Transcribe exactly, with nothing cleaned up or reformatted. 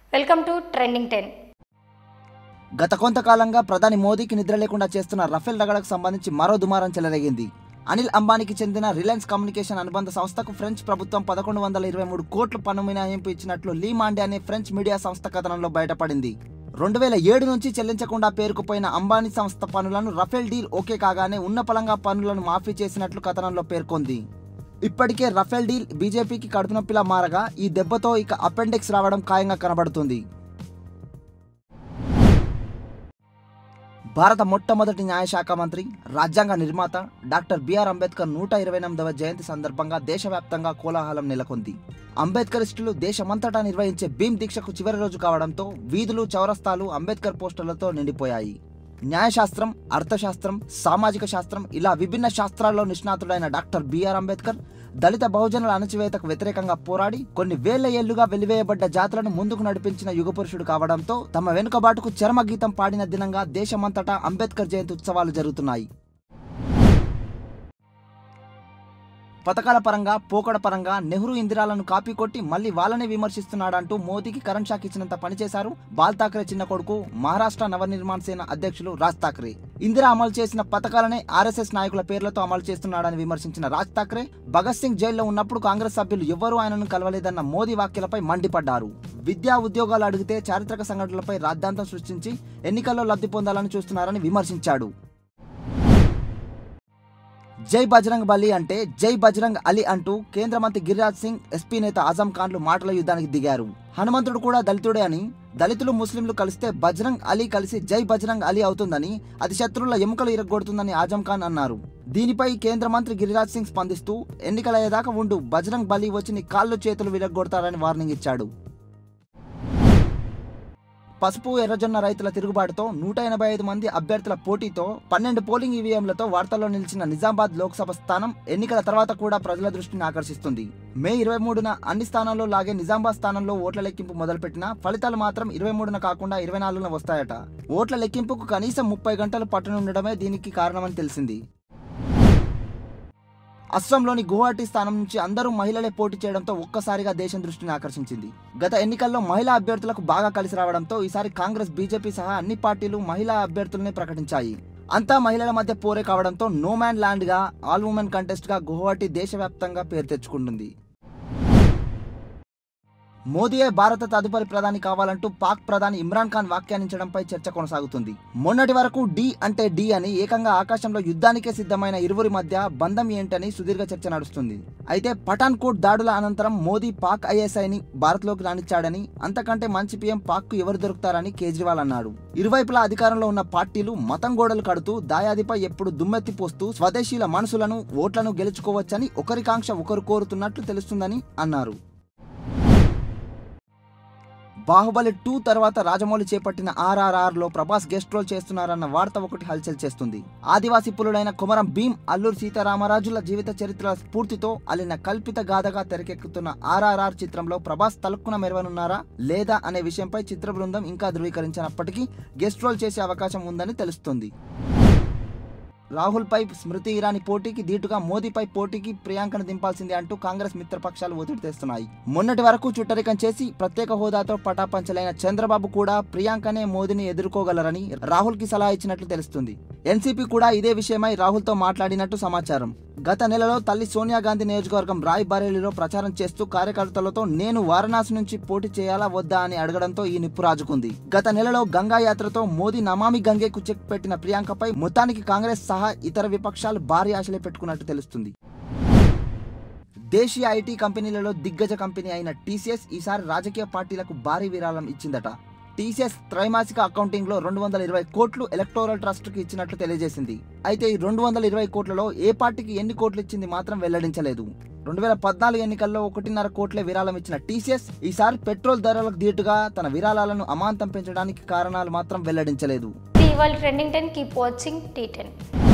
Welcome to trending ten. గత కొంతకాలంగా ప్రధాని మోదీకి నిద్ర లేకుండా చేస్తున్న రఫేల్ రగడకు సంబంధించి మరో దుమారం చెలరేగింది. అనిల్ అంబానీకి చెందిన రిలయన్స్ కమ్యూనికేషన్ అనుబంధ సంస్థకు ఫ్రెంచ్ ప్రభుత్వం పదకొండు వందల ఇరవై మూడు కోట్లు పన్ను మినహాయింపు ఇచ్చినట్లు లీ మాండే అనే ఫ్రెంచ్ మీడియా సంస్థ కథనంలో బయటపడింది. రెండు వేల ఏడు నుంచి చెల్లించకుండా పేరుకుపోయిన అంబానీ సంస్థ పన్నులను రఫేల్ డీల్ ఓకే కాగానే ఉన్నపలంగా పన్నులను మాఫీ చేసినట్లు కథనంలో పేర్కొంది. ఇప్పటికే రఫేల్ డీల్ బీజేపీకి కడుపునొప్పిలా మారగా ఈ దెబ్బతో ఇక అపెండిక్స్ రావడం ఖాయంగా కనబడుతుంది. భారత మొట్టమొదటి న్యాయశాఖ మంత్రి, రాజ్యాంగ నిర్మాత డాక్టర్ బిఆర్ అంబేద్కర్ నూట ఇరవై ఎనిమిదవ జయంతి సందర్భంగా దేశవ్యాప్తంగా కోలాహలం నెలకొంది. అంబేద్కరిస్టులు దేశమంతటా నిర్వహించే భీమ్ దీక్షకు చివరి రోజు కావడంతో వీధులు, చౌరస్తాలు అంబేద్కర్ పోస్టర్లతో నిండిపోయాయి. న్యాయశాస్త్రం, అర్థశాస్త్రం, సామాజిక శాస్త్రం ఇలా విభిన్న శాస్త్రాల్లో నిష్ణాతుడైన డాక్టర్ బిఆర్ అంబేద్కర్ దళిత బహుజనుల అణచివేతకు వ్యతిరేకంగా పోరాడి కొన్ని వేల ఏళ్లుగా వెలివేయబడ్డ జాతులను ముందుకు నడిపించిన యుగపురుషుడు కావడంతో తమ వెనుకబాటుకు చరమగీతం పాడిన దినంగా దేశమంతటా అంబేద్కర్ జయంతి ఉత్సవాలు జరుగుతున్నాయి. పథకాల పరంగా, పోకడ పరంగా నెహ్రూ ఇందిరాలను కాపీ కొట్టి మళ్లీ వాళ్ళనే విమర్శిస్తున్నాడంటూ మోదీకి కరెంట్ షాక్ ఇచ్చినంత పనిచేశారు బాల్ ఠాక్రే చిన్న కొడుకు, మహారాష్ట్ర నవనిర్మాణ సేన అధ్యక్షులు రాజ్ ఠాక్రే. ఇందిరా అమలు చేసిన పథకాలనే ఆర్ఎస్ఎస్ నాయకుల పేర్లతో అమలు చేస్తున్నాడని విమర్శించిన రాజ్ ఠాక్రే భగత్ సింగ్ జైల్లో ఉన్నప్పుడు కాంగ్రెస్ సభ్యులు ఎవ్వరూ ఆయనను కలవలేదన్న మోదీ వ్యాఖ్యలపై మండిపడ్డారు. విద్యా ఉద్యోగాలు అడిగితే చారిత్రక సంఘటనలపై రాద్ధాంతం సృష్టించి ఎన్నికల్లో లబ్ధి పొందాలని చూస్తున్నారని విమర్శించాడు. జై బజరంగ్ బలి అంటే జై బజరంగ్ అలీ అంటూ కేంద్ర మంత్రి గిరిరాజ్ సింగ్, ఎస్పీ నేత ఆజం ఖాన్లు మాటల యుద్ధానికి దిగారు. హనుమంతుడు కూడా దళితుడే అని, దళితులు ముస్లింలు కలిస్తే బజరంగ్ అలీ కలిసి జై బజరంగ్ అలీ అవుతుందని, అది శత్రువుల ఎముకలు ఇరగొడుతుందని ఆజం ఖాన్ అన్నారు. దీనిపై కేంద్ర మంత్రి గిరిరాజ్ సింగ్ స్పందిస్తూ ఎన్నికలయ్యేదాకా ఉండు, బజరంగ్ బలి వచ్చి నీ కాళ్ళు చేతులు విరగొడతారని వార్నింగ్ ఇచ్చాడు. పసుపు, ఎర్రజొన్న రైతుల తిరుగుబాటుతో నూట ఎనభై ఐదు మంది అభ్యర్థుల పోటీతో పన్నెండు పోలింగ్ ఈవీఎంలతో వార్తల్లో నిలిచిన నిజామాబాద్ లోక్సభ స్థానం ఎన్నికల తర్వాత కూడా ప్రజల దృష్టిని ఆకర్షిస్తుంది. మే ఇరవై మూడున అన్ని స్థానాల్లో లాగే నిజామాబాద్ స్థానంలో ఓట్ల లెక్కింపు మొదలుపెట్టినా ఫలితాలు మాత్రం ఇరవై మూడున కాకుండా ఇరవై నాలుగున వస్తాయట. ఓట్ల లెక్కింపుకు కనీసం ముప్పై గంటలు పట్టనుండడమే దీనికి కారణమని తెలిసింది. అస్సాంలోని గువాహటి స్థానం నుంచి అందరూ మహిళలే పోటీ చేయడంతో ఒక్కసారిగా దేశం దృష్టిని ఆకర్షించింది. గత ఎన్నికల్లో మహిళా అభ్యర్థులకు బాగా కలిసి రావడంతో ఈసారి కాంగ్రెస్, బీజేపీ సహా అన్ని పార్టీలు మహిళా అభ్యర్థులనే ప్రకటించాయి. అంతా మహిళల మధ్య పోరే కావడంతో నో మ్యాన్ ల్యాండ్ గా, ఆల్ ఉమెన్ కంటెస్ట్ గా గువాహటి దేశవ్యాప్తంగా పేరు తెచ్చుకుంటుంది. మోదీయే భారత తదుపరి ప్రధాని కావాలంటూ పాక్ ప్రధాని ఇమ్రాన్ ఖాన్ వ్యాఖ్యానించడంపై చర్చ కొనసాగుతుంది. మొన్నటి వరకు డి అంటే డి అని ఏకంగా ఆకాశంలో యుద్ధానికే సిద్ధమైన ఇరువురి మధ్య బంధం ఏంటని సుదీర్ఘ చర్చ నడుస్తుంది. అయితే పఠాన్ కోట్ దాడుల అనంతరం మోదీ పాక్ ఐఎస్ఐని భారత్లోకి రానిచ్చాడని, అంతకంటే మంచి పీఎం పాక్ కు ఎవరు దొరుకుతారని కేజ్రీవాల్ అన్నాడు. ఇరువైపులా అధికారంలో ఉన్న పార్టీలు మతం గోడలు కడుతూ దాయాదిపై ఎప్పుడు దుమ్మెత్తిపోస్తూ స్వదేశీల మనసులను, ఓట్లను గెలుచుకోవచ్చని ఒకరికాంక్ష ఒకరు కోరుతున్నట్లు తెలుస్తుందని అన్నారు. బాహుబలి టూ తర్వాత రాజమౌళి చేపట్టిన ఆర్ఆర్ఆర్ లో ప్రభాస్ గెస్ట్ రోల్ చేస్తున్నారన్న వార్త ఒకటి హల్చల్ చేస్తుంది. ఆదివాసీ పులుడైన కొమరం భీం, అల్లూరి సీతారామరాజుల జీవిత చరిత్రల స్ఫూర్తితో అలిన కల్పిత గాథగా తెరకెక్కుతున్న ఆర్ఆర్ఆర్ చిత్రంలో ప్రభాస్ తలక్కున మెరవనున్నారా లేదా అనే విషయంపై చిత్ర బృందం ఇంకా ధృవీకరించినప్పటికీ గెస్ట్ రోల్ చేసే అవకాశం ఉందని తెలుస్తుంది. రాహుల్ పై స్మృతి ఇరానీ పోటీకి దీటుగా మోదీపై పోటీకి ప్రియాంకను దింపాల్సిందే అంటూ కాంగ్రెస్ మిత్రపక్షాలు ఒత్తిడి తెస్తున్నాయి. మొన్నటి వరకు చుట్టరికం చేసి ప్రత్యేక హోదాతో పటాపంచలైన చంద్రబాబు కూడా ప్రియాంకనే మోదీని ఎదుర్కోగలరని రాహుల్ కి సలహా ఇచ్చినట్లు తెలుస్తుంది. ఎన్సీపీ కూడా ఇదే విషయమై రాహుల్ తో మాట్లాడినట్టు సమాచారం. గత నెలలో తల్లి సోనియా గాంధీ నియోజకవర్గం రాయ్ బరేలీలో ప్రచారం చేస్తూ కార్యకర్తలతో నేను వారణాసి నుంచి పోటీ చేయాలా వద్దా అని అడగడంతో ఈ నిప్పు రాజుకుంది. గత నెలలో గంగా యాత్రతో మోదీ నమామి గంగేకు చెక్ పెట్టిన ప్రియాంకపై మొత్తానికి కాంగ్రెస్ సహా ఇతర విపక్షాలు భారీ ఆశలే పెట్టుకున్నట్టు తెలుస్తుంది. దేశీయ ఐటీ కంపెనీలలో దిగ్గజ కంపెనీ అయిన టీసీఎస్ ఈసారి రాజకీయ పార్టీలకు భారీ విరాళం ఇచ్చిందట. టీసీఎస్ త్రైమాసిక అకౌంటింగ్ లో రెండు వందల ఇరవై కోట్లు ఎలక్టోరల్ ట్రస్ట్ కి ఇచ్చినట్లు తెలియజేసింది. అయితే ఈ రెండు వందల ఇరవై కోట్లలో ఏ పార్టీకి ఎన్ని కోట్లు ఇచ్చింది మాత్రం వెల్లడించలేదు. రెండు వేల పద్నాలుగు ఎన్నికల్లో ఒకటిన్నర కోట్లే విరాళం ఇచ్చిన టీసీఎస్ ఈసారి పెట్రోల్ ధరలకు దీటుగా తన విరాళాలను అమాంతం పెంచడానికి కారణాలు మాత్రం వెల్లడించలేదు. Trending ten keep watching T ten.